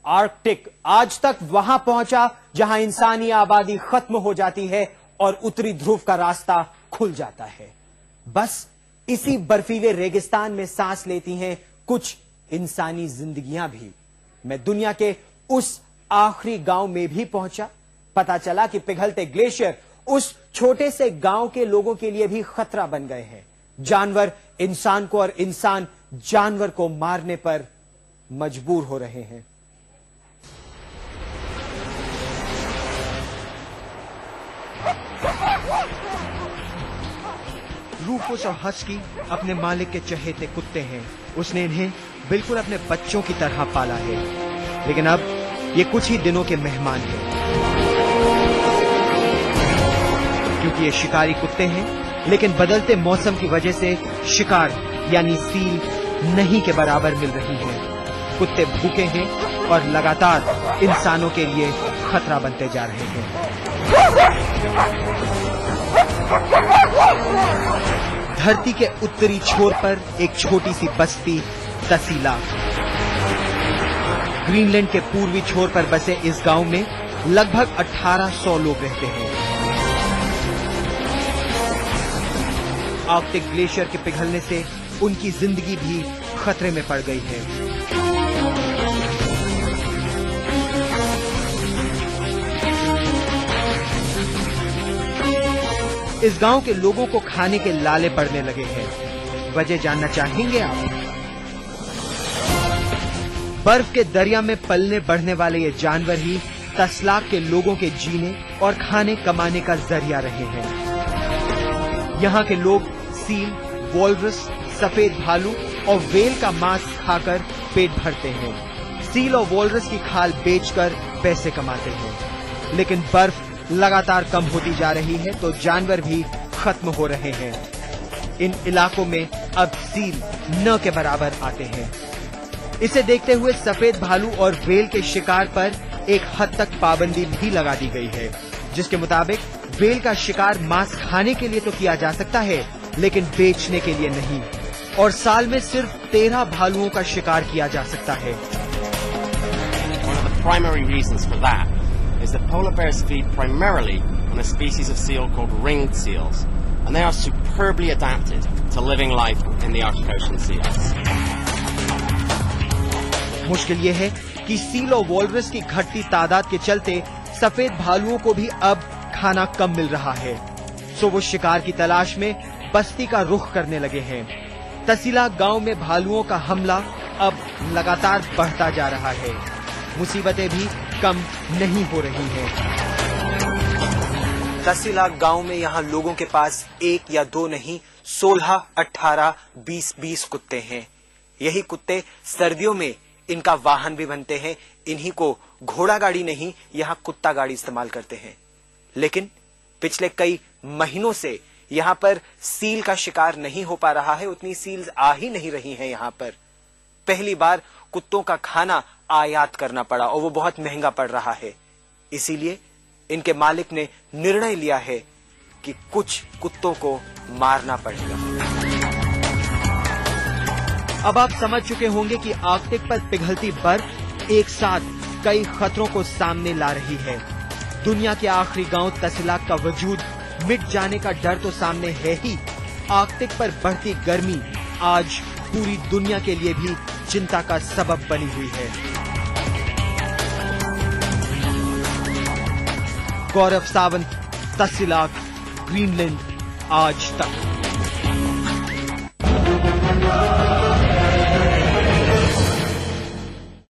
Arctic आज तक वहां पहुंचा जहां इंसानी आबादी खत्म हो जाती है और उत्तरी ध्रुव का रास्ता खुल जाता है। बस इसी बर्फीले रेगिस्तान में सांस लेती हैं कुछ इंसानी जिंदगियां भी। मैं दुनिया के उस आखिरी गांव में भी पहुंचा। पता चला कि पिघलते ग्लेशियर उस छोटे से गांव के लोगों के लिए भी खतरा बन गए हैं। जानवर इंसान को और इंसान जानवर को मारने पर मजबूर हो रहे हैं। रूफस और हस्की अपने मालिक के चहेते कुत्ते हैं। उसने इन्हें बिल्कुल अपने बच्चों की तरह पाला है, लेकिन अब ये कुछ ही दिनों के मेहमान हैं। क्योंकि ये शिकारी कुत्ते हैं, लेकिन बदलते मौसम की वजह से शिकार यानी सील नहीं के बराबर मिल रही है। कुत्ते भूखे हैं और लगातार इंसानों के लिए खतरा बनते जा रहे हैं। धरती के उत्तरी छोर पर एक छोटी सी बस्ती तसीला। ग्रीनलैंड के पूर्वी छोर पर बसे इस गांव में लगभग 1800 लोग रहते हैं। आर्कटिक ग्लेशियर के पिघलने से उनकी जिंदगी भी खतरे में पड़ गई है। इस गांव के लोगों को खाने के लाले पड़ने लगे हैं। वजह जानना चाहेंगे आप? बर्फ के दरिया में पलने बढ़ने वाले ये जानवर ही तसलाक के लोगों के जीने और खाने कमाने का जरिया रहे हैं। यहाँ के लोग सील, वॉलरस, सफेद भालू और वेल का मांस खाकर पेट भरते हैं। सील और वॉलरस की खाल बेचकर पैसे कमाते हैं। लेकिन बर्फ लगातार कम होती जा रही है तो जानवर भी खत्म हो रहे हैं। इन इलाकों में अब सील न के बराबर आते हैं। इसे देखते हुए सफेद भालू और वेल के शिकार पर एक हद तक पाबंदी भी लगा दी गई है, जिसके मुताबिक वेल का शिकार मांस खाने के लिए तो किया जा सकता है, लेकिन बेचने के लिए नहीं। और साल में सिर्फ 13 भालुओं का शिकार किया जा सकता है। One of the primary reasons for that is that polar bears feed primarily on a species of seal called ringed seals, and they are superbly adapted to living life in the Arctic Ocean sea ice. मुश्किल ये है कि seal और walrus की घटती तादाद के चलते सफेद भालुओं को भी अब खाना कम मिल रहा है, सो वो शिकार की तलाश में बस्ती का रुख करने लगे हैं। तसीला गांव में भालुओं का हमला अब लगातार बढ़ता जा रहा है। मुसीबतें भी कम नहीं हो रही हैं। तसीला गांव में यहाँ लोगों के पास 1 या 2 नहीं 16, 18, 20 कुत्ते हैं। यही कुत्ते सर्दियों में इनका वाहन भी बनते हैं। इन्हीं को घोड़ा गाड़ी नहीं, यहाँ कुत्ता गाड़ी इस्तेमाल करते हैं। लेकिन पिछले कई महीनों से यहाँ पर सील का शिकार नहीं हो पा रहा है। उतनी सील्स आ ही नहीं रही हैं यहाँ पर। पहली बार कुत्तों का खाना आयात करना पड़ा और वो बहुत महंगा पड़ रहा है। इसीलिए इनके मालिक ने निर्णय लिया है कि कुछ कुत्तों को मारना पड़ेगा। अब आप समझ चुके होंगे कि आर्कटिक पर पिघलती बर्फ एक साथ कई खतरों को सामने ला रही है। दुनिया के आखिरी गांव तसलाक का वजूद मिट जाने का डर तो सामने है ही, आर्कटिक पर बढ़ती गर्मी आज पूरी दुनिया के लिए भी चिंता का सबब बनी हुई है। गौरव सावंत, तसलाक, ग्रीनलैंड, आज तक।